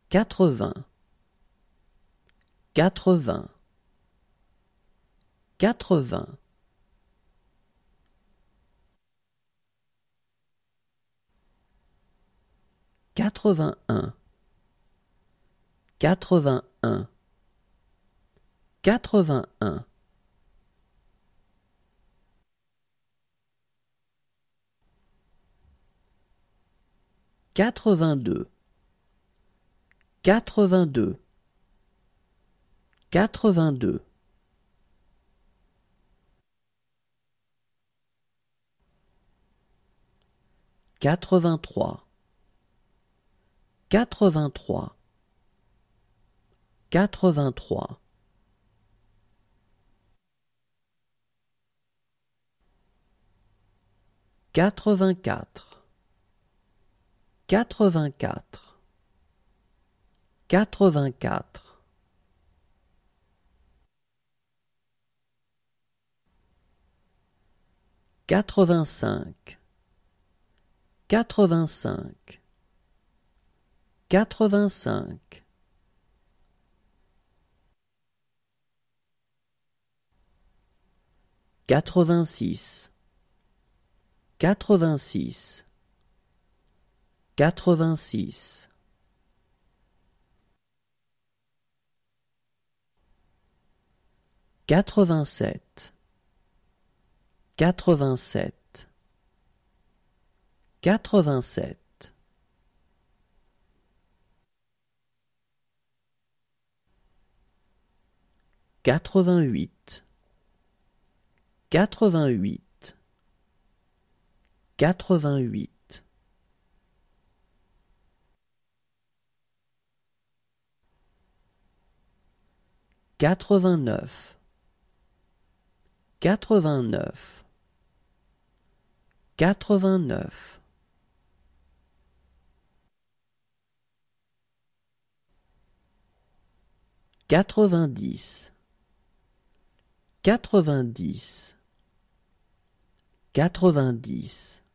80, 80, 80, 81, 81, 81, 82, 82, 82, 83, 83, 83, 84, 84, 84, 85, 85, 85, 86, 86, 86, 87, 87, 87, 88, 88, 88, 89, 89, 89, 90, 90, 90,